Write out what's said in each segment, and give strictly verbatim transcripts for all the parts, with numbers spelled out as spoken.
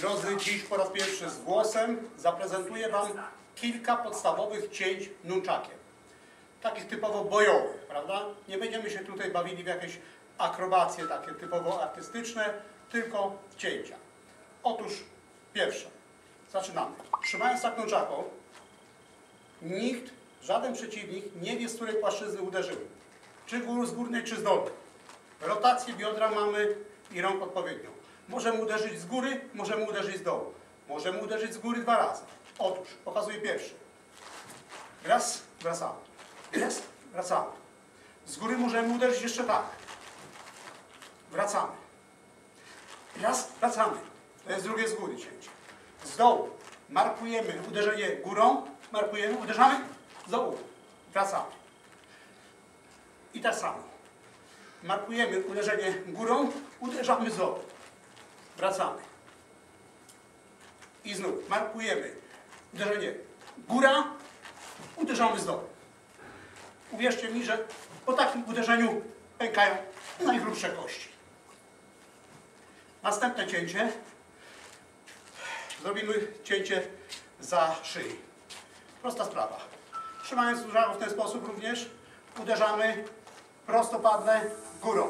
drodzy, dziś po raz pierwszy z głosem zaprezentuję Wam kilka podstawowych cięć nunczakiem. Takich typowo bojowych, prawda? Nie będziemy się tutaj bawili w jakieś akrobacje takie typowo artystyczne, tylko cięcia. Otóż pierwsze, zaczynamy. Trzymając tak nunczaką, nikt, żaden przeciwnik nie wie, z której płaszczyzny uderzymy. Czy z górnej, czy z dolnej. Rotację biodra mamy i rąk odpowiednią. Możemy uderzyć z góry, możemy uderzyć z dołu. Możemy uderzyć z góry dwa razy. Otóż, pokazuję pierwszy. Raz, wracamy. Raz, wracamy. Z góry możemy uderzyć jeszcze tak. Wracamy. Raz, wracamy. To jest drugie z góry cięcie. Z dołu markujemy uderzenie górą, markujemy, uderzamy, z dołu. Wracamy. I tak samo. Markujemy uderzenie górą, uderzamy z dołu. Wracamy. I znów markujemy uderzenie góra, uderzamy z dołu. Uwierzcie mi, że po takim uderzeniu pękają najgrubsze kości. Następne cięcie. Zrobimy cięcie za szyi. Prosta sprawa. Trzymając nunczaku w ten sposób również uderzamy prostopadle górą.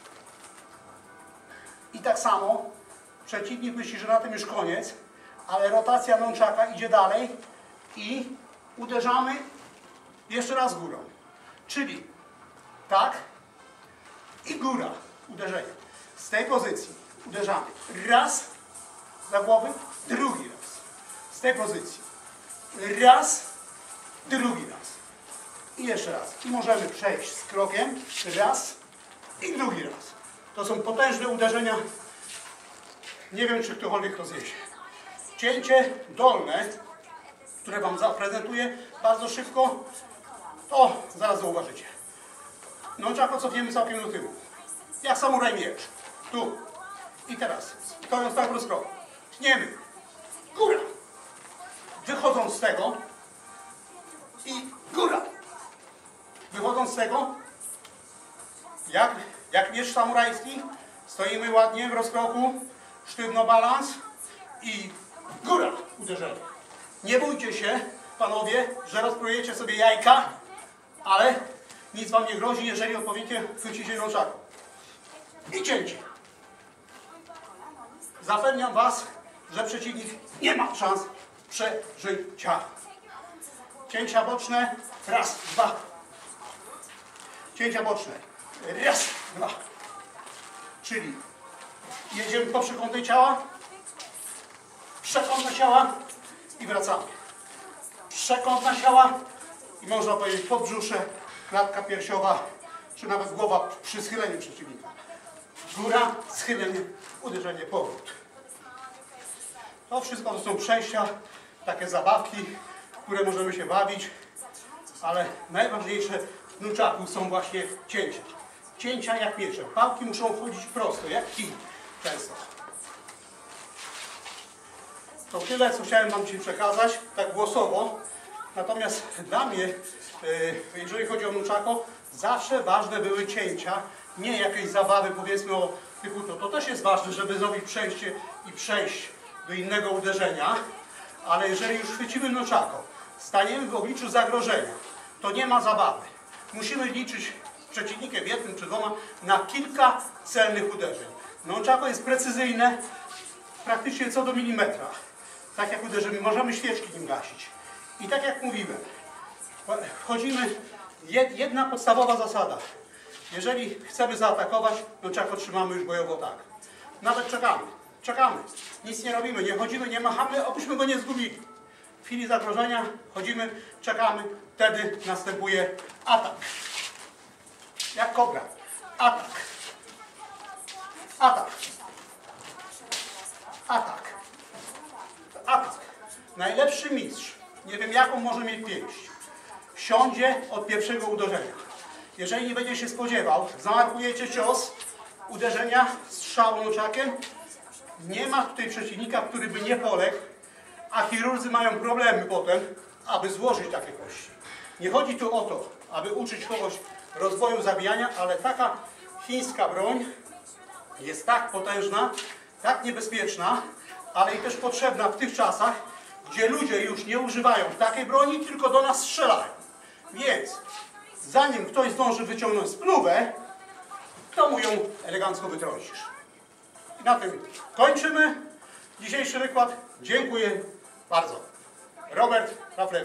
I tak samo przeciwnik myśli, że na tym już koniec, ale rotacja nunczaka idzie dalej i uderzamy jeszcze raz górą. Czyli tak i góra. Uderzenie. Z tej pozycji uderzamy raz za głowy, drugi raz. Z tej pozycji raz, drugi raz. I jeszcze raz. I możemy przejść z krokiem raz i drugi raz. To są potężne uderzenia. Nie wiem, czy ktokolwiek to zniesie. Cięcie dolne, które Wam zaprezentuję bardzo szybko, to zaraz zauważycie. Nunczako cofniemy całkiem do tyłu. Jak samuraj miecz. Tu. I teraz. Stojąc tak rozkroku. Tniemy. Góra. Wychodząc z tego. I góra. Wychodząc z tego. Jak, jak miecz samurajski. Stoimy ładnie w rozkroku. Sztywno balans. I góra. Uderzenie. Nie bójcie się, panowie, że rozprojecie sobie jajka, ale nic Wam nie grozi, jeżeli odpowiednio chwycicie nunczaku. I cięcie. Zapewniam Was, że przeciwnik nie ma szans przeżycia. Cięcia boczne. Raz, dwa. Cięcia boczne. Raz, dwa. Czyli jedziemy po przekątnej ciała. Przekątna ciała i wracamy. Przekątna ciała i można powiedzieć podbrzusze, klatka piersiowa, czy nawet głowa przy schyleniu przeciwnika. Góra, schylenie, uderzenie, powrót. To wszystko to są przejścia, takie zabawki, w które możemy się bawić, ale najważniejsze w nunczaku są właśnie cięcia. Cięcia jak miecze. Pałki muszą chodzić prosto, jak kij często. To tyle, co chciałem Wam dzisiaj przekazać, tak głosowo. Natomiast dla mnie, jeżeli chodzi o nunczako, zawsze ważne były cięcia, nie jakieś zabawy, powiedzmy o typu to. To też jest ważne, żeby zrobić przejście i przejść do innego uderzenia, ale jeżeli już chwycimy nunczako, staniemy w obliczu zagrożenia, to nie ma zabawy. Musimy liczyć z przeciwnikiem jednym czy dwoma na kilka celnych uderzeń. Nunczako jest precyzyjne praktycznie co do milimetra. Tak jak uderzymy, możemy świeczki nim gasić. I tak jak mówiłem, wchodzimy, jedna podstawowa zasada. Jeżeli chcemy zaatakować, nunczako trzymamy już bojowo tak. Nawet czekamy, czekamy, nic nie robimy, nie chodzimy, nie machamy, obyśmy go nie zgubili. W chwili zagrożenia chodzimy, czekamy, wtedy następuje atak. Jak kobra. Atak. Atak. Atak. Atak. Najlepszy mistrz, nie wiem jaką może mieć pięść, siądzie od pierwszego uderzenia. Jeżeli nie będzie się spodziewał, zamarkujecie cios, uderzenia, strzału nunczakiem, nie ma tutaj przeciwnika, który by nie poległ, a chirurdzy mają problemy potem, aby złożyć takie kości. Nie chodzi tu o to, aby uczyć kogoś rozwoju zabijania, ale taka chińska broń jest tak potężna, tak niebezpieczna, ale i też potrzebna w tych czasach, gdzie ludzie już nie używają takiej broni, tylko do nas strzelają. Więc zanim ktoś zdąży wyciągnąć spluwę, to mu ją elegancko wytrącisz. I na tym kończymy dzisiejszy wykład. Dziękuję bardzo. Robert Rafle.